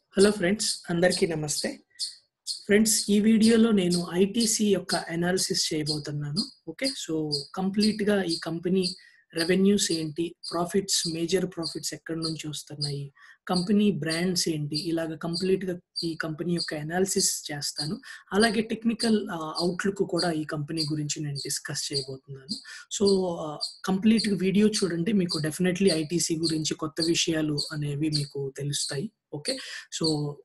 Hello friends, అందరికీ నమస్తే. Friends, ఈ వీడియోలో నేను ఐటీసీ యొక్క అనాలిసిస్ చేయబోతున్నాను. ఓకే, సో కంప్లీట్గా ఈ కంపెనీ రెవెన్యూస్ ఏంటి, ప్రాఫిట్స్, మేజర్ ప్రాఫిట్స్ ఎక్కడి నుంచి వస్తున్నాయి, కంపెనీ బ్రాండ్స్ ఏంటి, ఇలాగ కంప్లీట్గా ఈ కంపెనీ యొక్క అనాలిసిస్ చేస్తాను. అలాగే టెక్నికల్ అవుట్లుక్ కూడా ఈ కంపెనీ గురించి నేను డిస్కస్ చేయబోతున్నాను. సో కంప్లీట్ వీడియో చూడండి, మీకు డెఫినెట్లీ ఐటీసీ గురించి కొత్త విషయాలు అనేవి మీకు తెలుస్తాయి. ఓకే, సో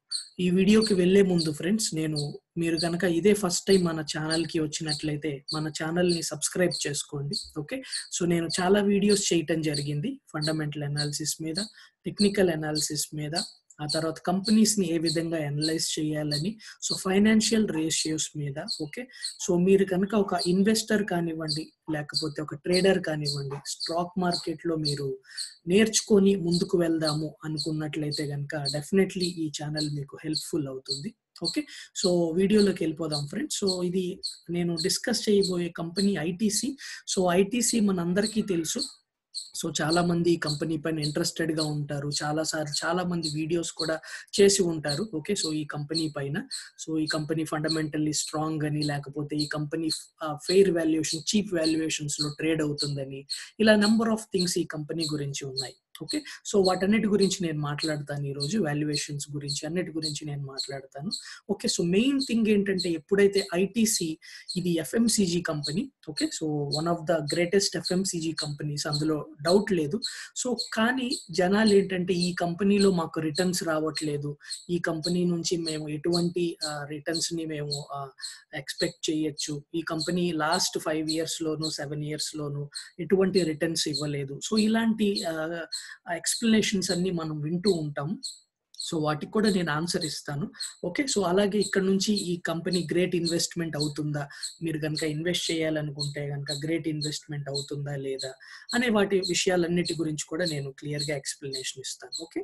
ఈ వీడియోకి వెళ్లే ముందు ఫ్రెండ్స్, మీరు కనుక ఇదే ఫస్ట్ టైం మన ఛానల్కి వచ్చినట్లయితే మన ఛానల్ని సబ్స్క్రైబ్ చేసుకోండి. ఓకే, సో నేను చాలా వీడియోస్ చేయటం జరిగింది ఫండమెంటల్ అనాలిసిస్ మీద, టెక్నికల్ అనాలిసిస్ మీద, ఆ తర్వాత కంపెనీస్ని ఏ విధంగా అనలైజ్ చేయాలని, సో ఫైనాన్షియల్ రేషియోస్ మీద. ఓకే, సో మీరు కనుక ఒక ఇన్వెస్టర్ కానివ్వండి, లేకపోతే ఒక ట్రేడర్ కానివ్వండి, స్టాక్ మార్కెట్లో మీరు నేర్చుకొని ముందుకు వెళ్దాము అనుకున్నట్లయితే కనుక డెఫినెట్లీ ఈ ఛానల్ మీకు హెల్ప్ఫుల్ అవుతుంది. ఓకే, సో వీడియోలోకి వెళ్ళిపోదాం ఫ్రెండ్స్. సో ఇది నేను డిస్కస్ చేయబోయే కంపెనీ ఐటీసీ. సో ఐటీసీ మనందరికీ తెలుసు. సో చాలా మంది ఈ కంపెనీ పైన ఇంట్రెస్టెడ్ గా ఉంటారు, చాలా మంది వీడియోస్ కూడా చేసి ఉంటారు. ఓకే, సో ఈ కంపెనీ పైన, సో ఈ కంపెనీ ఫండమెంటల్లీ స్ట్రాంగ్ అని, లేకపోతే ఈ company fair valuation, cheap valuations లో ట్రేడ్ అవుతుందని, ఇలా నెంబర్ ఆఫ్ థింగ్స్ ఈ కంపెనీ గురించి ఉన్నాయి. ఓకే, సో వాటన్నిటి గురించి నేను మాట్లాడతాను ఈరోజు, వాల్యుయేషన్స్ గురించి, అన్నిటి గురించి నేను మాట్లాడతాను. ఓకే, సో మెయిన్ థింగ్ ఏంటంటే, ఎప్పుడైతే ఐటీసీ ఇది FMCG company. Okay, so one of the greatest FMCG companies, అందులో డౌట్ లేదు. సో కానీ జనాలు ఏంటంటే, ఈ కంపెనీలో మాకు రిటర్న్స్ రావట్లేదు, ఈ కంపెనీ నుంచి మేము ఎటువంటి రిటర్న్స్ ని మేము ఎక్స్పెక్ట్ చేయొచ్చు, ఈ కంపెనీ లాస్ట్ 5 years లోను 7 years లోను ఎటువంటి రిటర్న్స్ ఇవ్వలేదు. సో ఇలాంటి ఎక్స్ప్లెనేషన్స్ అన్ని మనం వింటూ ఉంటాం. సో వాటికి కూడా నేను ఆన్సర్ ఇస్తాను. ఓకే, సో అలాగే ఇక్కడ నుంచి ఈ కంపెనీ గ్రేట్ ఇన్వెస్ట్మెంట్ అవుతుందా, మీరు కనుక ఇన్వెస్ట్ చేయాలనుకుంటే కనుక గ్రేట్ ఇన్వెస్ట్మెంట్ అవుతుందా లేదా అనే వాటి విషయాలన్నిటి గురించి కూడా నేను క్లియర్గా ఎక్స్ప్లెనేషన్ ఇస్తాను. ఓకే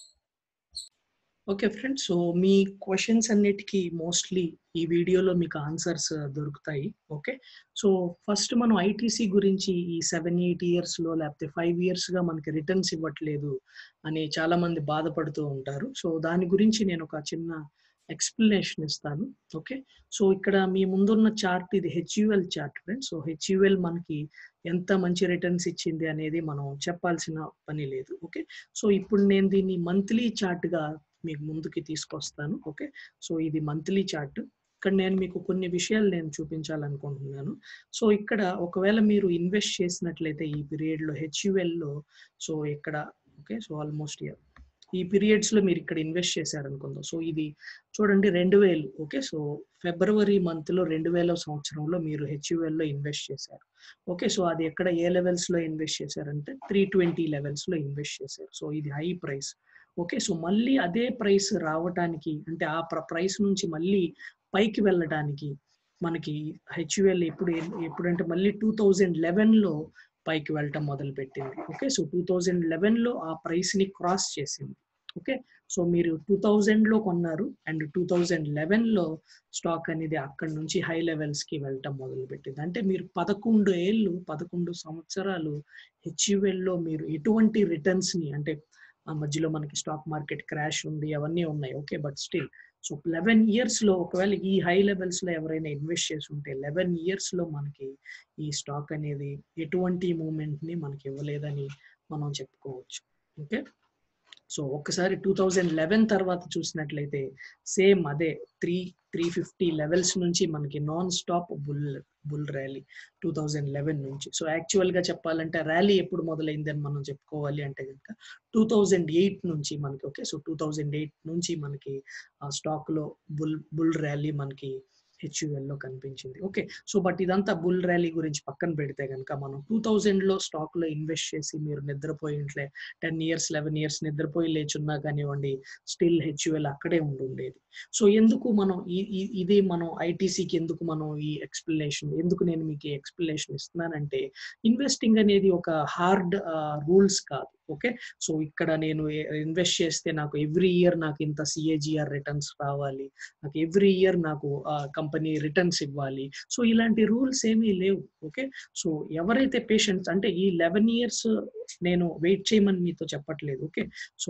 ఓకే ఫ్రెండ్స్, సో మీ క్వశ్చన్స్ అన్నిటికీ మోస్ట్లీ ఈ వీడియోలో మీకు ఆన్సర్స్ దొరుకుతాయి. ఓకే, సో ఫస్ట్ మనం ఐటీసీ గురించి, ఈ 7-8 yearsలో లేకపోతే 5 yearsగా మనకి రిటర్న్స్ ఇవ్వట్లేదు అని చాలా మంది బాధపడుతూ ఉంటారు. సో దాని గురించి నేను ఒక చిన్న ఎక్స్ప్లెనేషన్ ఇస్తాను. ఓకే, సో ఇక్కడ మీ ముందున్న చార్ట్, ఇది HUL chart friends. So HUL మనకి ఎంత మంచి రిటర్న్స్ ఇచ్చింది అనేది మనం చెప్పాల్సిన పని లేదు. ఓకే, సో ఇప్పుడు నేను దీన్ని మంత్లీ చార్ట్గా మీకు ముందుకి తీసుకొస్తాను. ఓకే, సో ఇది మంత్లీ చార్ట్. ఇక్కడ నేను మీకు కొన్ని విషయాలు నేను చూపించాలనుకుంటున్నాను. సో ఇక్కడ ఒకవేళ మీరు ఇన్వెస్ట్ చేసినట్లయితే ఈ పీరియడ్లో హెచ్యుఎల్లో, సో ఇక్కడ ఓకే, సో ఆల్మోస్ట్ ఈ పీరియడ్స్ లో మీరు ఇక్కడ ఇన్వెస్ట్ చేశారనుకుందాం. సో ఇది చూడండి 2000. ఓకే, సో ఫిబ్రవరి మంత్ లో 2000 సంవత్సరంలో మీరు హెచ్యుఎల్ లో ఇన్వెస్ట్ చేశారు. ఓకే, సో అది ఎక్కడ ఏ లెవెల్స్ లో ఇన్వెస్ట్ చేశారంటే 320 లెవెల్స్ లో ఇన్వెస్ట్ చేశారు. సో ఇది హై ప్రైస్. ఓకే, సో మళ్ళీ అదే ప్రైస్ రావటానికి, అంటే ఆ ప్రైస్ నుంచి మళ్ళీ పైకి వెళ్ళడానికి మనకి హెచ్యుఎల్ ఎప్పుడంటే మళ్ళీ 2011లో పైకి వెళ్ళటం మొదలు పెట్టింది. ఓకే, సో 2011లో ఆ ప్రైస్ ని క్రాస్ చేసింది. ఓకే, సో మీరు 2000లో కొన్నారు అండ్ 2011లో స్టాక్ అనేది అక్కడ నుంచి హై లెవెల్స్ కి వెళ్ళటం మొదలు పెట్టింది. అంటే మీరు 11 సంవత్సరాలు హెచ్యుఎల్లో మీరు ఎటువంటి రిటర్న్స్ ని, అంటే ఆ మధ్యలో మనకి స్టాక్ మార్కెట్ క్రాష్ ఉంది, అవన్నీ ఉన్నాయి. Okay, but still so 11 years లో ఒకవేళ ఈ హై లెవెల్స్ లో ఎవరైనా ఇన్వెస్ట్ చేసి ఉంటే 11 years లో మనకి ఈ స్టాక్ అనేది ఎటువంటి మూమెంట్ ని మనకి ఇవ్వలేదని మనం చెప్పుకోవచ్చు. ఓకే, సో ఒక్కసారి 2011 తర్వాత చూసినట్లయితే సేమ్ అదే 350 లెవెల్స్ నుంచి మనకి నాన్ స్టాప్ బుల్ ర్యాలీ 2011 నుంచి. సో యాక్చువల్ గా చెప్పాలంటే ర్యాలీ ఎప్పుడు మొదలైందని మనం చెప్పుకోవాలి అంటే కనుక 2008 నుంచి మనకి. ఓకే, సో 2008 నుంచి మనకి ఆ స్టాక్ లో బుల్ ర్యాలీ మనకి హెచ్యుఎల్ లో కనిపించింది. ఓకే, సో బట్ ఇదంతా బుల్ ర్యాలీ గురించి పక్కన పెడితే కనుక, మనం 2000లో స్టాక్ లో ఇన్వెస్ట్ చేసి మీరు నిద్రపోయి ఇంట్లో 10 years 11 years నిద్రపోయి లేచున్నా కానివ్వండి, స్టిల్ హెచ్యుఎల్ అక్కడే ఉండేది. సో ఎందుకు మనం ఇది మనం ఐటీసీకి ఎందుకు మనం ఈ ఎక్స్ప్లెనేషన్, ఎందుకు నేను మీకు ఈ ఎక్స్ప్లెనేషన్ ఇస్తున్నానంటే, ఇన్వెస్టింగ్ అనేది ఒక హార్డ్ రూల్స్ కాదు. ఓకే, సో ఇక్కడ నేను ఇన్వెస్ట్ చేస్తే నాకు ఎవ్రీ ఇయర్ నాకు ఇంత సిఏజిఆర్ రిటర్న్స్ రావాలి, నాకు ఎవ్రీ ఇయర్ నాకు కంపెనీ రిటర్న్స్ ఇవ్వాలి, సో ఇలాంటి రూల్స్ ఏమీ లేవు. ఓకే, సో ఎవరైతే పేషెంట్స్, అంటే ఈ 11 years నేను వెయిట్ చేయమని మీతో చెప్పట్లేదు. ఓకే, సో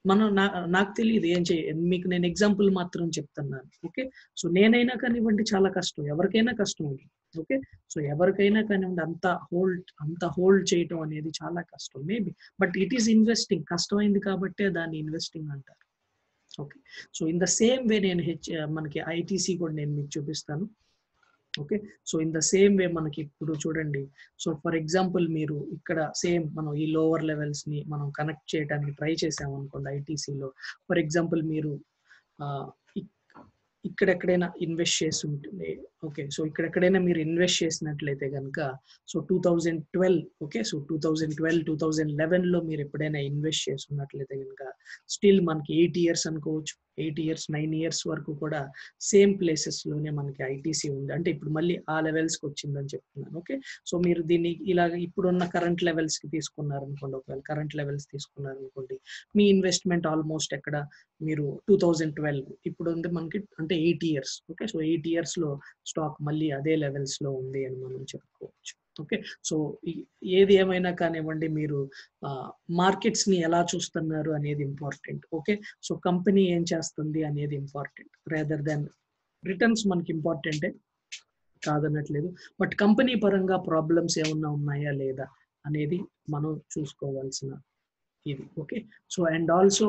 మనం నాకు తెలియదు ఏం మీకు నేను ఎగ్జాంపుల్ మాత్రం చెప్తున్నాను. ఓకే. సో నేనైనా కానివ్వండి చాలా కష్టం. ఎవరికైనా కష్టం అది. ఓకే. సో ఎవరికైనా కానివ్వండి అంత హోల్డ్ చేయటం అనేది చాలా కష్టం. Maybe but it is investing. కష్టమైంది కాబట్టే దాన్ని ఇన్వెస్టింగ్ అంటారు. Okay. So in the same way నేను మనకి ఐటీసీ కూడా నేను మీకు చూపిస్తాను. Okay. So in the same way మనకి ఇప్పుడు చూడండి. సో ఫర్ ఎగ్జాంపుల్ మీరు ఇక్కడ సేమ్ మనం ఈ లోవర్ లెవెల్స్ ని మనం కనెక్ట్ చేయడానికి ట్రై చేసామనుకోండి ఐటీసీలో. ఫర్ ఎగ్జాంపుల్ మీరు ఆహ్, ఇక్ ఇక్కడెక్కడైనా ఇన్వెస్ట్ చేసి ఉంటుంది. ఓకే. సో ఇక్కడెక్కడైనా మీరు ఇన్వెస్ట్ చేసినట్లయితే గనుక సో 2012 ఓకే. సో 2012, 2011లో మీరు ఎప్పుడైనా ఇన్వెస్ట్ చేసుకున్నట్లయితే గనుక స్టిల్ మనకి 8 ఇయర్స్ అనుకోవచ్చు. 8 ఇయర్స్, 9 ఇయర్స్ వరకు కూడా సేమ్ ప్లేసెస్‌లోనే మనకి ఐటీసీ ఉంది. అంటే ఇప్పుడు మళ్ళీ ఆ లెవెల్స్‌కి వచ్చిందని చెప్తున్నాను. ఓకే. సో మీరు దీన్ని ఇలాగ ఇప్పుడున్న కరెంట్ లెవెల్స్‌కి తీసుకున్నారనుకోండి. ఒకవేళ కరెంట్ లెవెల్స్ తీసుకున్నారనుకోండి. మీ ఇన్వెస్ట్‌మెంట్ ఆల్‌మోస్ట్ ఎక్కడ మీరు 2012 ఇప్పుడు ఉంది మనకి అంటే 8 ఇయర్స్. ఓకే. సో 8 ఇయర్స్‌లో స్టాక్ మళ్ళీ అదే లెవెల్స్‌లో ఉంది అని మనం చెప్పుకోవచ్చు. ఓకే. సో ఏది ఏమైనా కానివ్వండి మీరు మార్కెట్స్‌ని ఎలా చూస్తున్నారు అనేది ఇంపార్టెంట్. ఓకే. సో కంపెనీ ఏం చేస్తుంది అనేది ఇంపార్టెంట్. రాదర్ దాన్ రిటర్న్స్ మనకి ఇంపార్టెంటే కాదనట్లేదు. బట్ కంపెనీ పరంగా ప్రాబ్లమ్స్ ఏమన్నా ఉన్నాయా లేదా అనేది మనం చూసుకోవాల్సిన ఇది. ఓకే. సో అండ్ ఆల్సో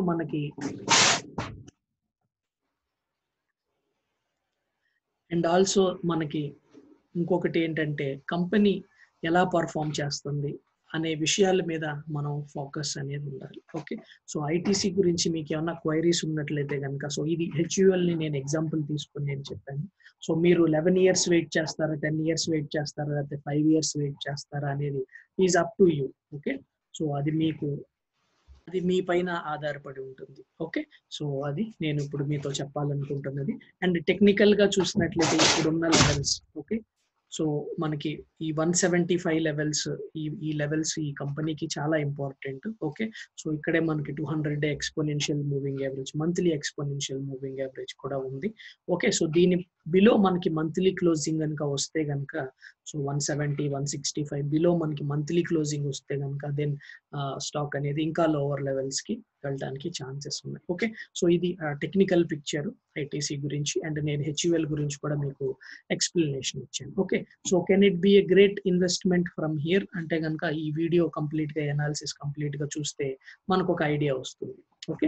మనకి ఇంకొకటి ఏంటంటే కంపెనీ ఎలా పర్ఫామ్ చేస్తుంది అనే విషయాల మీద మనం ఫోకస్ అనేది ఉండాలి. ఓకే. సో ఐటీసీ గురించి మీకు ఏమైనా క్వైరీస్ ఉన్నట్లయితే కనుక సో ఇది హెచ్యుఎల్ ని నేను ఎగ్జాంపుల్ తీసుకొని నేను చెప్పాను. సో మీరు 11 ఇయర్స్ వెయిట్ చేస్తారా, 10 ఇయర్స్ వెయిట్ చేస్తారా, లేకపోతే 5 ఇయర్స్ వెయిట్ చేస్తారా అనేది is up to you. Okay. So అది మీ పైన ఆధారపడి ఉంటుంది. ఓకే. సో అది నేను ఇప్పుడు మీతో చెప్పాలనుకుంటున్నది. అండ్ టెక్నికల్ గా చూసినట్లయితే ఇప్పుడున్న లెవెల్స్ ఓకే. సో మనకి ఈ 175 లెవెల్స్ ఈ లెవెల్స్ ఈ కంపెనీకి చాలా ఇంపార్టెంట్. ఓకే. సో ఇక్కడే మనకి 200 day exponential moving average, monthly exponential moving average కూడా ఉంది. ఓకే. సో దీని బిలో మనకి మంత్లీ క్లోజింగ్ కనుక వస్తే కనుక సో 170, 165 బిలో మనకి మంత్లీ క్లోజింగ్ వస్తే కనుక దెన్ స్టాక్ అనేది ఇంకా లోవర్ లెవెల్స్ కి వెళ్ళడానికి ఛాన్సెస్ ఉన్నాయి. ఓకే. సో ఇది టెక్నికల్ పిక్చర్ ఐటీసీ గురించి అండ్ నేను హెచ్యుఎల్ గురించి కూడా మీకు ఎక్స్ప్లెనేషన్ ఇచ్చాను. Okay. So can it be a great investment from here అంటే కనుక ఈ వీడియో కంప్లీట్ గా ఎనాలిసిస్ కంప్లీట్ గా చూస్తే మనకు ఒక ఐడియా వస్తుంది. ఓకే.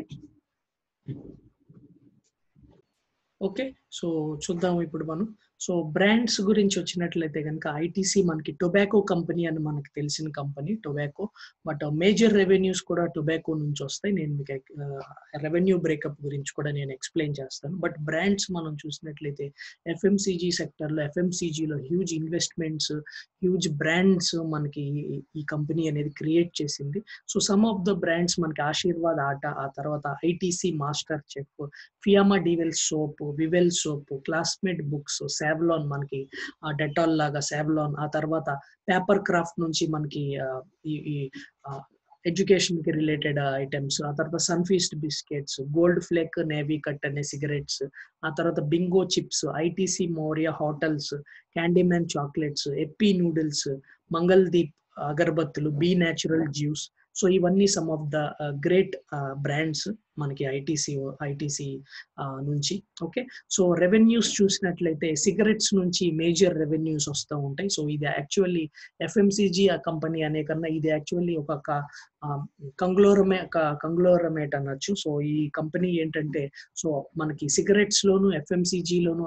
ఓకే. సో చూద్దాం ఇప్పుడు మనం. సో బ్రాండ్స్ గురించి వచ్చినట్లయితే కనుక ఐటీసీ మనకి టొబాకో కంపెనీ అని మనకు తెలిసిన company tobacco. But major revenues కూడా టొబాకో నుంచి వస్తాయి. నేను మీకు రెవెన్యూ బ్రేకప్ గురించి కూడా నేను ఎక్స్ప్లెయిన్ చేస్తాను. బట్ బ్రాండ్స్ మనం చూసినట్లయితే ఎఫ్ఎంసీజీ సెక్టర్లో ఎఫ్ఎంసీజీలో హ్యూజ్ ఇన్వెస్ట్మెంట్స్, హ్యూజ్ బ్రాండ్స్ మనకి ఈ కంపెనీ అనేది క్రియేట్ చేసింది. So some of the brands మనకి ఆశీర్వాద్ ఆట, ఆ తర్వాత ITC master chef, Fiama Di Wills soap, Vivel soap, classmate books, Savlon మనకి డెటాల్ లాగా సావ్లాన్, ఆ తర్వాత పేపర్ క్రాఫ్ట్ నుంచి మనకి ఈ ఎడ్యుకేషన్ కి రిలేటెడ్ ఐటమ్స్, ఆ తర్వాత Sunfeast biscuits, gold flake navy cut అనే సిగరెట్స్, ఆ తర్వాత Bingo chips, ITC Maurya hotels, Candyman chocolates, Yippee noodles, Mangaldeep అగరబత్తులు, బీ న్యాచురల్ జ్యూస్. సో ఇవన్నీ some of the great brands మనకి ఐటీసీ నుంచి. ఓకే. సో రెవెన్యూస్ చూసినట్లయితే సిగరెట్స్ నుంచి మేజర్ రెవెన్యూస్ వస్తూ ఉంటాయి. సో ఇది యాక్చువల్లీ ఎఫ్ఎంసీజీ ఆ కంపెనీ అనే కన్నా ఇది యాక్చువల్లీ ఒక కంగ్లోరమేట్ అనొచ్చు. సో ఈ కంపెనీ ఏంటంటే సో మనకి సిగరెట్స్ లోను, ఎఫ్ఎంసీజీ లోను,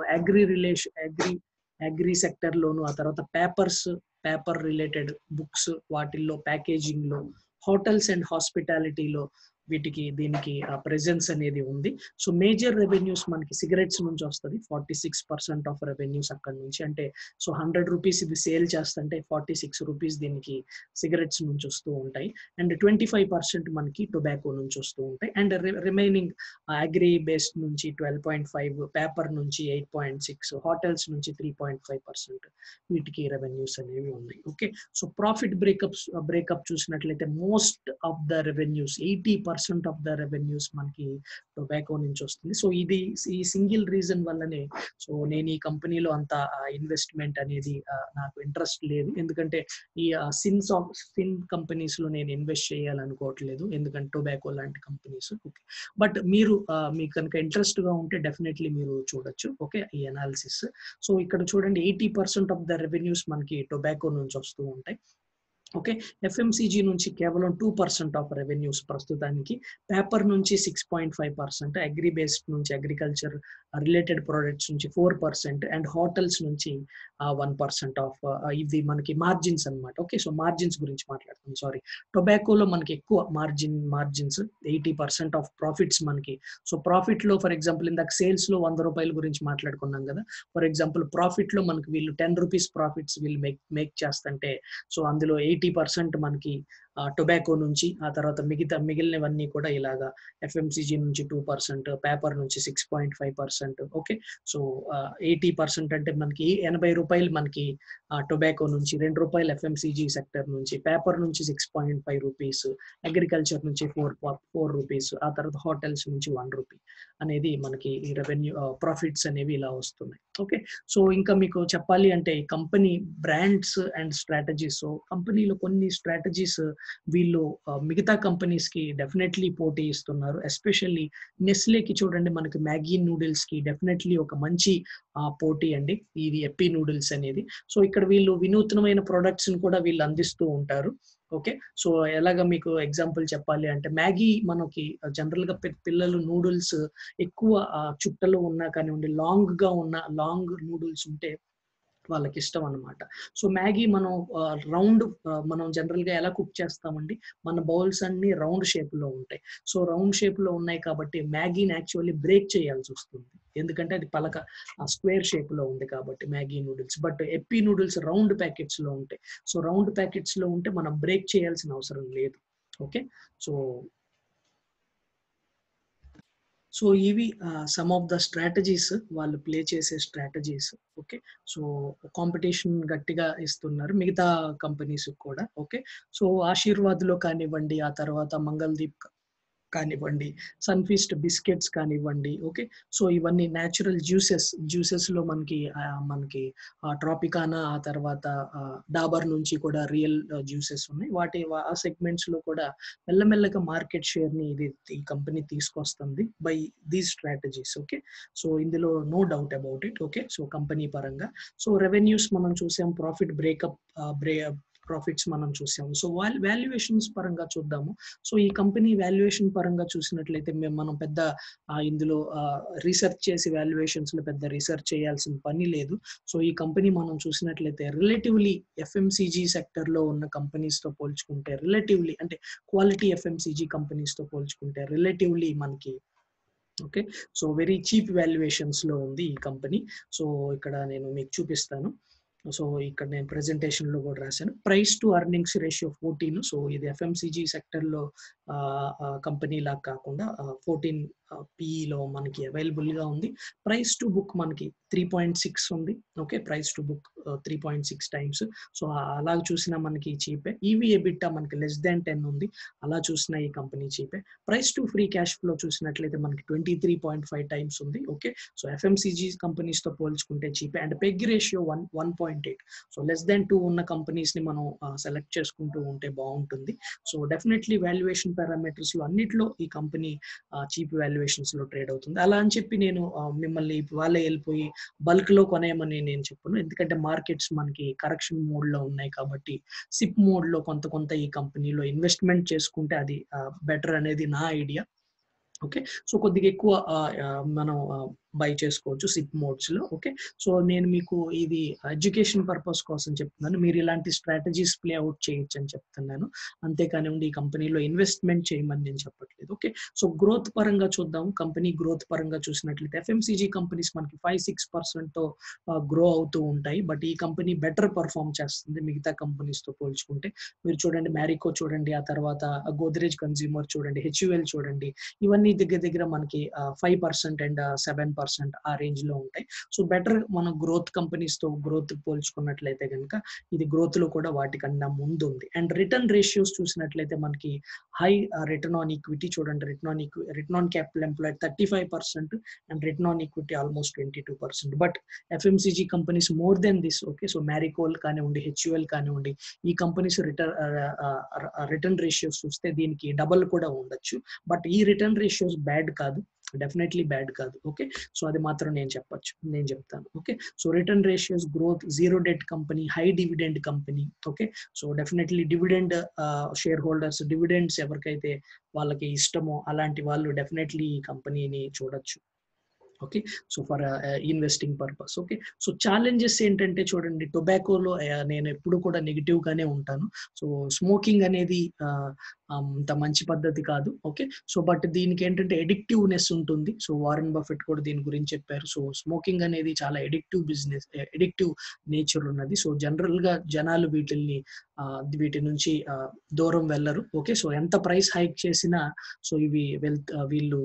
అగ్రి సెక్టర్ లోను, ఆ తర్వాత పేపర్ రిలేటెడ్ బుక్స్ వాటిల్లో ప్యాకేజింగ్ లో, హోటల్స్ అండ్ హాస్పిటాలిటీలో దీనికి ప్రెజెన్స్ అనేది ఉంది. సో మేజర్ రెవెన్యూస్ మనకి సిగరెట్స్ నుంచి వస్తుంది. 46% ఆఫ్ రెవెన్యూస్ అక్కడ నుంచి. అంటే సో 100 రూపీస్ ఇది సేల్ చేస్తుంటే 46 రూపీస్ దీనికి సిగరెట్స్ నుంచి వస్తూ ఉంటాయి. అండ్ 25% మనకి టొబాకో నుంచి వస్తూ ఉంటాయి. అండ్ రిమైనింగ్ అగ్రి బేస్డ్ నుంచి 12.5, పేపర్ నుంచి 8.6, హోటల్స్ నుంచి 3.5% వీటికి రెవెన్యూస్ అనేవి ఉన్నాయి. ఓకే. సో ప్రాఫిట్ బ్రేకప్ చూసినట్లయితే most of the revenues 80% 80% of the revenues మనకి టొబాకో నుంచి వస్తుంది. సో ఇది ఈ సింగిల్ రీజన్ వల్లనే సో నేను ఈ కంపెనీలో అంత ఇన్వెస్ట్మెంట్ అనేది నాకు ఇంట్రెస్ట్ లేదు. ఎందుకంటే ఈ సిన్ కంపెనీస్ లో నేను ఇన్వెస్ట్ చేయాలనుకోవట్లేదు, ఎందుకంటే టొబాకో లాంటి కంపెనీస్. ఓకే, బట్ మీరు మీకు కనుక ఇంట్రెస్ట్ గా ఉంటే డెఫినెట్లీ మీరు చూడొచ్చు. ఓకే, ఈ అనాలిసిస్. సో ఇక్కడ చూడండి 80% ఆఫ్ ద రెవెన్యూస్ మనకి టొబాకో నుంచి వస్తూ ఉంటాయి. ఓకే, ఎఫ్ఎంసీజీ నుంచి కేవలం 2% ఆఫ్ రెవెన్యూస్ ప్రస్తుతానికి, పేపర్ నుంచి 6.5%, అగ్రి బేస్డ్ నుంచి అగ్రికల్చర్ రిలేటెడ్ ప్రొడక్ట్స్ నుంచి 4%, అండ్ హోటల్స్ నుంచి 1% ఆఫ్ ఇది మనకి మార్జిన్స్ అన్నమాట. ఓకే, సో మార్జిన్స్ గురించి మాట్లాడుతాం. సారీ, టొబాకోలో మనకి ఎక్కువ మార్జిన్స్ 80% ఆఫ్ ప్రాఫిట్స్ మనకి. సో ప్రాఫిట్ లో ఫర్ ఎగ్జాంపుల్ ఇందాక సేల్స్ లో 100 రూపాయల గురించి మాట్లాడుకున్నాం కదా. ఫర్ ఎగ్జాంపుల్ ప్రాఫిట్ లో మనకి వీళ్ళు 10 రూపీస్ ప్రాఫిట్స్ వీళ్ళు మేక్ చేస్తుంటే, సో అందులో 80% మనకి టొబాకో నుంచి, ఆ తర్వాత మిగిలినవన్నీ కూడా ఇలాగా ఎఫ్ఎంసీజీ నుంచి 2%, పేపర్ నుంచి 6.5%. ఓకే, సో 80% అంటే మనకి 80 రూపాయలు మనకి టొబాకో నుంచి, 2 రూపాయలు ఎఫ్ఎంసీజీ సెక్టర్ నుంచి, పేపర్ నుంచి 6.5 రూపీస్, అగ్రికల్చర్ నుంచి 4 రూపీస్, ఆ తర్వాత హోటల్స్ నుంచి 1 రూపీ అనేది మనకి ఈ రెవెన్యూ ప్రాఫిట్స్ అనేవి ఇలా వస్తున్నాయి. ఓకే, సో ఇంకా మీకు చెప్పాలి అంటే ఈ company brands and strategies. So కంపెనీలో కొన్ని స్ట్రాటజీస్ వీళ్ళు మిగతా కంపెనీస్ కి డెఫినెట్లీ పోటీ ఇస్తున్నారు. ఎస్పెషల్లీ నెస్లేకి చూడండి, మనకి మ్యాగీ నూడిల్స్ కి డెఫినెట్లీ ఒక మంచి పోటీ అండి ఇది ఎప్పీ నూడిల్స్ అనేది. సో ఇక్కడ వీళ్ళు వినూత్నమైన ప్రొడక్ట్స్ ని కూడా వీళ్ళు అందిస్తూ ఉంటారు. ఓకే, సో ఎలాగ మీకు ఎగ్జాంపుల్ చెప్పాలి అంటే, మ్యాగీ మనకి జనరల్ గా పిల్లలు నూడిల్స్ ఎక్కువ చుట్టలు ఉన్నా కానివ్వండి, లాంగ్ గా ఉన్న లాంగ్ నూడిల్స్ ఉంటే వాళ్ళకి ఇష్టం అన్నమాట. సో మ్యాగీ మనం రౌండ్ మనం జనరల్ గా ఎలా కుక్ చేస్తామండి, మన బౌల్స్ అన్ని రౌండ్ షేప్ లో ఉంటాయి. సో రౌండ్ షేప్ లో ఉన్నాయి కాబట్టి మ్యాగీని యాక్చువల్లీ బ్రేక్ చేయాల్సి వస్తుంది, ఎందుకంటే అది పలక స్క్వేర్ షేప్ లో ఉంది కాబట్టి Maggi noodles. But Yippee noodles round packets లో ఉంటాయి. సో రౌండ్ ప్యాకెట్స్ లో ఉంటే మనం బ్రేక్ చేయాల్సిన అవసరం లేదు. ఓకే, సో ఇవి సమ్ ఆఫ్ ద స్ట్రాటజీస్, వాళ్ళు ప్లే చేసే స్ట్రాటజీస్. ఓకే, సో కాంపిటీషన్ గట్టిగా ఇస్తున్నారు మిగతా కంపెనీస్ కూడా. ఓకే, సో ఆశీర్వాద్ లో కానివ్వండి, ఆ తర్వాత మంగళదీప్ కానివ్వండి, సన్ఫీస్ట్ బిస్కెట్స్ కానివ్వండి. ఓకే, సో ఇవన్నీ న్యాచురల్ జ్యూసెస్ లో మనకి ట్రాపికానా, ఆ తర్వాత డాబర్ నుంచి కూడా రియల్ జ్యూసెస్ ఉన్నాయి. ఆ సెగ్మెంట్స్ లో కూడా మెల్లమెల్లగా మార్కెట్ షేర్ ని ఈ కంపెనీ తీసుకొస్తుంది by these strategies. Okay, so ఇందులో no doubt about it. Okay, so company పరంగా సో రెవెన్యూస్ మనం చూసాం, ప్రాఫిట్స్ మనం చూసాము. సో వాల్యుయేషన్స్ పరంగా చూద్దాము. సో ఈ కంపెనీ వాల్యుయేషన్ పరంగా చూసినట్లయితే మనం పెద్ద ఇందులో రీసెర్చ్ చేసి వాల్యుయేషన్స్ లో పెద్ద రీసెర్చ్ చేయాల్సిన పని లేదు. సో ఈ కంపెనీ మనం చూసినట్లయితే రిలేటివ్లీ ఎఫ్ఎంసీజీ సెక్టర్ లో ఉన్న కంపెనీస్ తో పోల్చుకుంటే, రిలేటివ్లీ అంటే క్వాలిటీ ఎఫ్ఎంసీజీ కంపెనీస్ తో పోల్చుకుంటే రిలేటివ్లీ మనకి okay, so very cheap valuations లో ఉంది ఈ కంపెనీ. సో ఇక్కడ నేను మీకు చూపిస్తాను. సో ఇక్కడ నేను ప్రెజెంటేషన్ లో కూడా రాశాను, price to earnings ratio 14. So ఇది ఎఫ్ఎంసీజీ సెక్టర్ లో కంపెనీ లాగా కాకుండా 14 పిఈలో మనకి అవైలబుల్ గా ఉంది. ప్రైస్ టు బుక్ మనకి 3.6 ఉంది. Okay, price to book 3.6 times. So అలా చూసినా మనకి చీపే. ఈవీ ఎబిటా మనకి లెస్ దాన్ 10 ఉంది, అలా చూసినా ఈ కంపెనీ చీపే. Price to free cash flow చూసినట్లయితే మనకి 23.5 టైమ్స్ ఉంది. ఓకే, సో ఎఫ్ఎంసీజీ కంపెనీస్ తో పోల్చుకుంటే చీపే. And PEG ratio 1.8. So less than 2 ఉన్న కంపెనీస్ ని మనం సెలెక్ట్ చేసుకుంటూ ఉంటే బాగుంటుంది. సో డెఫినెట్లీ వాల్యుయేషన్ పారామీటర్స్ లో అన్నిట్లో ఈ కంపెనీ చీప్ వాల్యుయేషన్స్ లో ట్రేడ్ అవుతుంది. అలా అని చెప్పి నేను మిమ్మల్ని వాళ్ళే వెళ్ళిపోయి బల్క్ లో కొనేయమని నేను చెప్పను, ఎందుకంటే మార్కెట్స్ మనకి కరెక్షన్ మోడ్ లో ఉన్నాయి కాబట్టి సిప్ మోడ్ లో కొంత ఈ కంపెనీలో ఇన్వెస్ట్మెంట్ చేసుకుంటే అది బెటర్ అనేది నా ఐడియా. ఓకే, సో కొద్దిగా ఎక్కువ మనం బై చేసుకోవచ్చు సిప్ మోడ్స్ లో. ఓకే, సో నేను మీకు ఇది ఎడ్యుకేషన్ పర్పస్ కోసం చెప్తున్నాను, మీరు ఇలాంటి స్ట్రాటజీస్ ప్లే అవుట్ చేయొచ్చు అని చెప్తున్నాను, అంతేకానివ్వండి ఈ కంపెనీలో ఇన్వెస్ట్మెంట్ చేయమని నేను చెప్పట్లేదు. ఓకే, సో గ్రోత్ పరంగా చూద్దాం. కంపెనీ గ్రోత్ పరంగా చూసినట్లయితే ఎఫ్ఎంసీజీ కంపెనీస్ మనకి 5-6% తో గ్రో అవుతూ ఉంటాయి. బట్ ఈ కంపెనీ బెటర్ పర్ఫార్మ్ చేస్తుంది మిగతా కంపెనీస్ తో పోల్చుకుంటే. మీరు చూడండి మ్యారికో చూడండి, ఆ తర్వాత గోద్రేజ్ కన్స్యూమర్ చూడండి, హెచ్యుఎల్ చూడండి, ఇవన్నీ దగ్గర మనకి 5% అండ్ 7% 20% ఆ రేంజ్ లో ఉంటాయి. సో బెటర్ మనం గ్రోత్ కంపెనీస్ తో గ్రోత్ పోల్చుకున్నట్లయితే కనుక ఇది గ్రోత్ లో కూడా వాటికన్నా ముందు ఉంది. అండ్ రిటర్న్ రేషియోస్ చూసినట్లయితే మనకి హై రిటర్న్ ఆన్ ఈక్విటీ చూడండి, return on capital employed 35% and return on equity almost 22%. But FMCG companies more than this. Okay, so మ్యారికోల్ కానివ్వండి, హెచ్యుఎల్ కానివ్వండి, ఈ కంపెనీస్ రిటర్న్ రేషియోస్ చూస్తే దీనికి డబల్ కూడా ఉండొచ్చు. బట్ ఈ రిటర్న్ రేషియోస్ బ్యాడ్ కాదు, డెఫినెట్లీ బ్యాడ్ కాదు. ఓకే, సో అది మాత్రం నేను చెప్తాను. Okay, so return ratios, growth, zero debt company, high dividend company. Okay, so definitely dividend shareholders, dividends ఎవరికైతే వాళ్ళకి ఇష్టమో అలాంటి వాళ్ళు డెఫినెట్లీ ఈ కంపెనీని చూడొచ్చు. Okay, so for investing purpose. Okay, so challenges ఏంటంటే చూడండి, టొబాకోలో నేను ఎప్పుడు కూడా నెగిటివ్ గానే ఉంటాను. సో స్మోకింగ్ అనేది అంత మంచి పద్ధతి కాదు. ఓకే, సో బట్ దీనికి ఏంటంటే ఎడిక్టివ్నెస్ ఉంటుంది. సో వారెన్ బఫెట్ కూడా దీని గురించి చెప్పారు. సో స్మోకింగ్ అనేది చాలా ఎడిక్టివ్ నేచర్ ఉన్నది. సో జనరల్ గా జనాలు వీటి నుంచి దూరం వెళ్ళరు. ఓకే, సో ఎంత ప్రైస్ హైక్ చేసినా సో ఇవి వీళ్ళు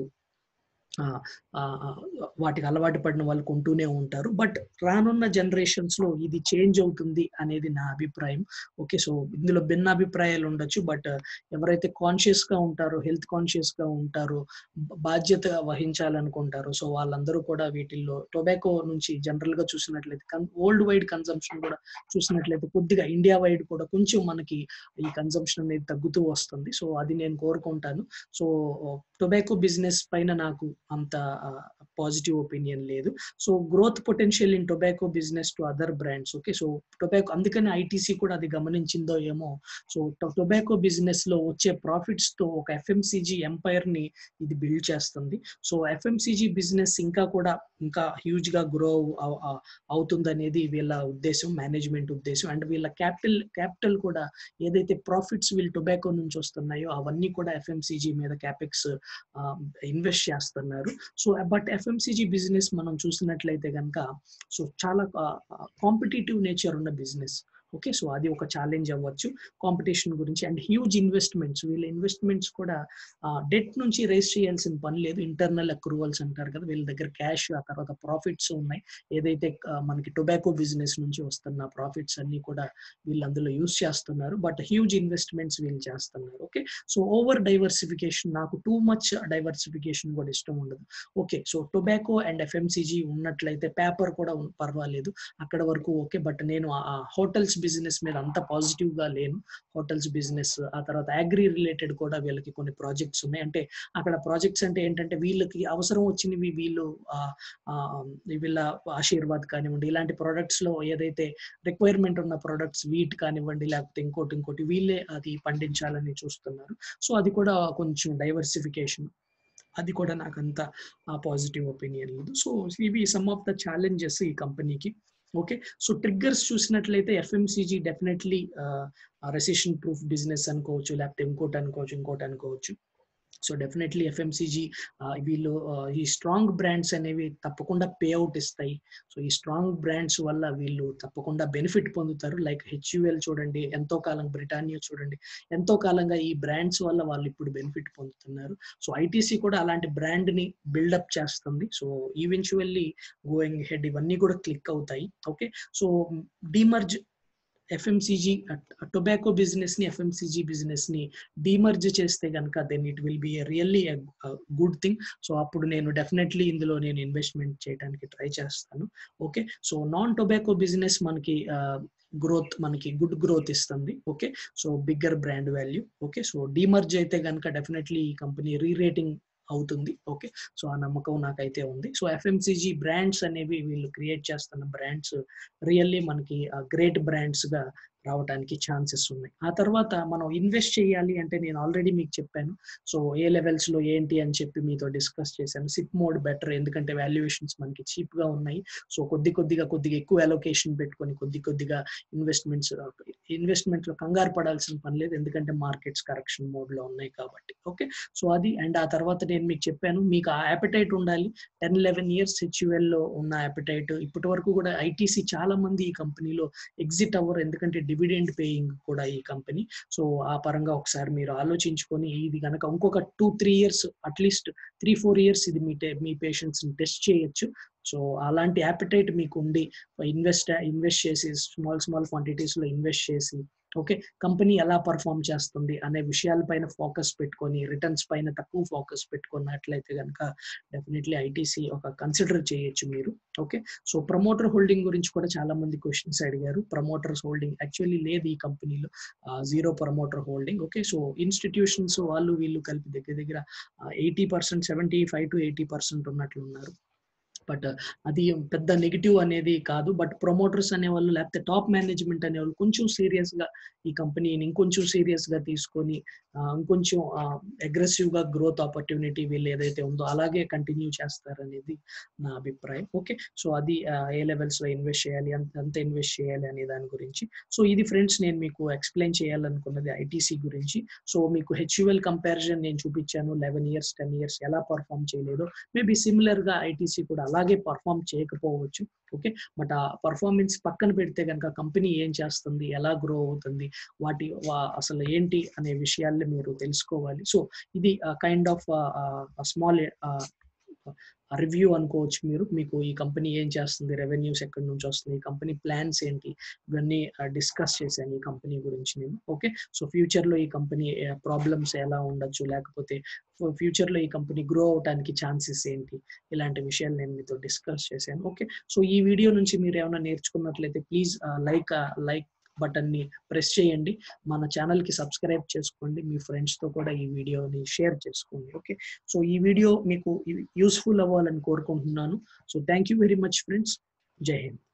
వాటికి అలవాటు పడిన వాళ్ళు కొంటూనే ఉంటారు. బట్ రానున్న జనరేషన్స్ లో ఇది చేంజ్ అవుతుంది అనేది నా అభిప్రాయం. ఓకే, సో ఇందులో భిన్న అభిప్రాయాలు ఉండొచ్చు. బట్ ఎవరైతే కాన్షియస్ గా ఉంటారో, హెల్త్ కాన్షియస్ గా ఉంటారో, బాధ్యత వహించాలనుకుంటారో, సో వాళ్ళందరూ కూడా వీటిల్లో టొబాకో నుంచి జనరల్ గా చూసినట్లయితే వరల్డ్ వైడ్ కన్సంప్షన్ కూడా చూసినట్లయితే కొద్దిగా ఇండియా వైడ్ కూడా కొంచెం మనకి ఈ కన్సంప్షన్ అనేది తగ్గుతూ వస్తుంది. సో అది నేను కోరుకుంటాను. సో టొబాకో బిజినెస్ పైన నాకు అంత పాజిటివ్ ఒపీనియన్ లేదు. So growth potential in tobacco business to other brands. Okay, so tobacco, అందుకని ఐటీసీ కూడా అది గమనించిందో ఏమో. సో టొబాకో బిజినెస్ లో వచ్చే ప్రాఫిట్స్ తో ఒక ఎఫ్ఎంసీజీ ఎంపైర్ ని ఇది బిల్డ్ చేస్తుంది. సో ఎఫ్ఎంసీజీ బిజినెస్ ఇంకా హ్యూజ్ గా గ్రో అవుతుందనేది వీళ్ళ ఉద్దేశం, మేనేజ్మెంట్ ఉద్దేశం. అండ్ వీళ్ళ క్యాపిటల్ కూడా ఏదైతే ప్రాఫిట్స్ వీళ్ళు టొబాకో నుంచి వస్తున్నాయో అవన్నీ కూడా ఎఫ్ఎంసీజీ మీద క్యాపెక్స్ ఇన్వెస్ట్ చేస్తున్నారు. సో బట్ ఎఫ్ఎంసీజీ బిజినెస్ మనం చూసినట్లయితే కనుక సో చాలా కాంపిటేటివ్ నేచర్ ఉన్న బిజినెస్. ఓకే, సో అది ఒక ఛాలెంజ్ అవ్వచ్చు కాంపిటీషన్ గురించి. అండ్ హ్యూజ్ ఇన్వెస్ట్మెంట్స్, వీళ్ళ ఇన్వెస్ట్మెంట్స్ కూడా డెట్ నుంచి రేస్ చేయాల్సిన పని లేదు. ఇంటర్నల్ అక్రూవల్స్ అంటారు కదా, వీళ్ళ దగ్గర క్యాష్, ఆ తర్వాత ప్రాఫిట్స్ ఉన్నాయి. ఏదైతే మనకి టొబాకో బిజినెస్ నుంచి వస్తున్న ప్రాఫిట్స్ అన్ని కూడా వీళ్ళు అందులో యూజ్ చేస్తున్నారు. బట్ హ్యూజ్ ఇన్వెస్ట్మెంట్స్ వీళ్ళు చేస్తున్నారు. ఓకే, సో ఓవర్ డైవర్సిఫికేషన్, నాకు టూ మచ్ డైవర్సిఫికేషన్ కూడా ఇష్టం ఉండదు. Okay, so tobacco and FMCG ఉన్నట్లయితే పేపర్ కూడా పర్వాలేదు, అక్కడ వరకు ఓకే. బట్ నేను ఆ హోటల్స్ బిజినెస్ మీద అంత పాజిటివ్ గా లేను. హోటల్స్ బిజినెస్, ఆ తర్వాత అగ్రి రిలేటెడ్ కూడా వీళ్ళకి కొన్ని ప్రాజెక్ట్స్ ఉన్నాయి. అంటే అక్కడ ప్రాజెక్ట్స్ అంటే ఏంటంటే వీళ్ళకి అవసరం వచ్చినవి వీళ్ళ ఆశీర్వాద్ కానివ్వండి, ఇలాంటి ప్రొడక్ట్స్ లో ఏదైతే రిక్వైర్మెంట్ ఉన్న ప్రొడక్ట్స్, వీట్ కానివ్వండి, లేకపోతే ఇంకోటి వీళ్ళే అది పండించాలని చూస్తున్నారు. సో అది కూడా కొంచెం డైవర్సిఫికేషన్, అది కూడా నాకు అంత పాజిటివ్ ఒపీనియన్ లేదు. సో ఇవి సమ్ ఆఫ్ ద ఛాలెంజెస్ ఈ కంపెనీకి. ఓకే, సో ట్రిగ్గర్స్ చూసినట్లయితే FMCG definitely recession proof business అనుకోవచ్చు, లేకపోతే ఇంకోటి అనుకోవచ్చు. సో డెఫినెట్లీ ఎఫ్ఎంసీజీ వీళ్ళు ఈ స్ట్రాంగ్ బ్రాండ్స్ అనేవి తప్పకుండా పే అవుట్ ఇస్తాయి. సో ఈ స్ట్రాంగ్ బ్రాండ్స్ వల్ల వీళ్ళు తప్పకుండా బెనిఫిట్ పొందుతారు. లైక్ హెచ్యుఎల్ చూడండి, ఎంతో కాలం, బ్రిటానియా చూడండి, ఎంతో కాలంగా ఈ బ్రాండ్స్ వల్ల వాళ్ళు ఇప్పుడు బెనిఫిట్ పొందుతున్నారు. సో ఐటీసీ కూడా అలాంటి బ్రాండ్ ని బిల్డప్ చేస్తుంది. సో ఈవెన్చువల్లీ గోయింగ్ హెడ్ ఇవన్నీ కూడా క్లిక్ అవుతాయి. Okay, so demerge FMCG tobacco business ని, ఎఫ్ఎంసీజీ బిజినెస్ ని డిమర్జ్ చేస్తే కనుక then it will be really good thing. So అప్పుడు నేను డెఫినెట్లీ ఇందులో నేను ఇన్వెస్ట్మెంట్ చేయడానికి ట్రై చేస్తాను. Okay, so non tobacco business మనకి గుడ్ గ్రోత్ ఇస్తుంది. Okay, so bigger brand value. Okay, so demerge అయితే కనుక డెఫినెట్లీ ఈ కంపెనీ రీరేటింగ్ అవుతుంది. ఓకే, సో ఆ నమ్మకం నాకైతే ఉంది. సో ఎఫ్ఎంసీజీ బ్రాండ్స్ అనేవి వీళ్ళు క్రియేట్ చేస్తున్న బ్రాండ్స్ రియల్లీ మనకి గ్రేట్ బ్రాండ్స్ గా రావడానికి ఛాన్సెస్ ఉన్నాయి. ఆ తర్వాత మనం ఇన్వెస్ట్ చేయాలి అంటే నేను ఆల్రెడీ మీకు చెప్పాను. సో ఏ లెవెల్స్ లో ఏంటి అని చెప్పి మీతో డిస్కస్ చేశాను. సిప్ మోడ్ బెటర్, ఎందుకంటే వాల్యుయేషన్స్ మనకి చీప్ గా ఉన్నాయి. సో కొద్దిగా ఎక్కువ అలొకేషన్ పెట్టుకొని కొద్దిగా ఇన్వెస్ట్మెంట్ లో కంగారు పడాల్సిన పని లేదు, ఎందుకంటే మార్కెట్స్ కరెక్షన్ మోడ్ లో ఉన్నాయి కాబట్టి. ఓకే, సో అది. అండ్ ఆ తర్వాత నేను మీకు చెప్పాను, మీకు ఆ అపెటైట్ ఉండాలి. 10-11 years హెచ్యుఎల్ లో ఉన్న అపెటైట్. ఇప్పటి వరకు కూడా ఐటీసీ చాలా మంది ఈ కంపెనీలో ఎగ్జిట్ అవ్వరు, ఎందుకంటే డివిడెండ్ పేయింగ్ కూడా ఈ కంపెనీ. సో ఆ పరంగా ఒకసారి మీరు ఆలోచించుకొని ఇది గనక ఇంకొక 2-3 ఇయర్స్ అట్లీస్ట్ 3-4 ఇయర్స్ ఇది మీ పేషెంట్స్ ని టెస్ట్ చేయొచ్చు. సో అలాంటి యాపిటైట్ మీకు ఉండి ఇన్వెస్ట్ చేసి స్మాల్ క్వాంటిటీస్ లో ఇన్వెస్ట్ చేసి ఓకే కంపెనీ ఎలా పర్ఫామ్ చేస్తుంది అనే విషయాలపైన ఫోకస్ పెట్టుకొని రిటర్న్స్ పైన తక్కువ ఫోకస్ పెట్టుకున్నట్లయితే కనుక డెఫినెట్లీ ఐటీసీ ఒక కన్సిడర్ చేయొచ్చు మీరు. ఓకే సో ప్రమోటర్ హోల్డింగ్ గురించి కూడా చాలా మంది క్వశ్చన్స్ అడిగారు. ప్రమోటర్స్ హోల్డింగ్ యాక్చువల్లీ లేదు ఈ కంపెనీలో, 0 promoter holding. Okay so institutions వాళ్ళు వీళ్ళు కలిపి దగ్గర 80%, 75 to 80% ఉన్నట్లున్నారు. బట్ అది పెద్ద నెగిటివ్ అనేది కాదు. బట్ ప్రమోటర్స్ అనేవాళ్ళు లేకపోతే టాప్ మేనేజ్మెంట్ అనేవాళ్ళు కొంచెం సీరియస్ గా ఈ కంపెనీని ఇంకొంచెం సీరియస్ గా తీసుకొని ఇంకొంచెం అగ్రెసివ్ గా గ్రోత్ ఆపర్చునిటీ వీళ్ళు ఏదైతే ఉందో అలాగే కంటిన్యూ చేస్తారనేది నా అభిప్రాయం. ఓకే సో అది ఏ లెవెల్స్ లో ఇన్వెస్ట్ చేయాలి, అంత ఇన్వెస్ట్ చేయాలి అనే దాని గురించి. సో ఇది ఫ్రెండ్స్ నేను మీకు ఎక్స్ప్లెయిన్ చేయాలనుకున్నది ఐటీసీ గురించి. సో మీకు హెచ్యుఎల్ కంపారిజన్ నేను చూపించాను, 11 years 10 years ఎలా పర్ఫామ్ చేయలేదో. మేబీ సిమిలర్ గా ఐటీసీ కూడా అలాగే పర్ఫామ్ చేయకపోవచ్చు. ఓకే బట్ ఆ పర్ఫార్మెన్స్ పక్కన పెడితే కనుక కంపెనీ ఏం చేస్తుంది, ఎలా గ్రో అవుతుంది, అసలు ఏంటి అనే విషయాల్ని మీరు తెలుసుకోవాలి. సో ఇది కైండ్ ఆఫ్ స్మాల్ రివ్యూ అనుకోవచ్చు మీరు. మీకు ఈ కంపెనీ ఏం చేస్తుంది, రెవెన్యూస్ ఎక్కడి నుంచి వస్తుంది, ఈ కంపెనీ ప్లాన్స్ ఏంటి, ఇవన్నీ డిస్కస్ చేశాను ఈ కంపెనీ గురించి నేను. ఓకే సో ఫ్యూచర్ లో ఈ కంపెనీ ప్రాబ్లమ్స్ ఎలా ఉండొచ్చు, లేకపోతే ఫ్యూచర్ లో ఈ కంపెనీ గ్రో అవడానికి ఛాన్సెస్ ఏంటి, ఇలాంటి విషయాలు నేను మీతో డిస్కస్ చేశాను. ఓకే సో ఈ వీడియో నుంచి మీరు ఏమైనా నేర్చుకున్నట్లయితే ప్లీజ్ లైక్ బటన్ ని ప్రెస్ చేయండి, మన ఛానల్ కి సబ్స్క్రైబ్ చేసుకోండి, మీ ఫ్రెండ్స్ తో కూడా ఈ వీడియోని షేర్ చేసుకోండి. ఓకే సో ఈ వీడియో మీకు యూస్ఫుల్ అవ్వాలని కోరుకుంటున్నాను. So thank you very much friends. Jai Hind.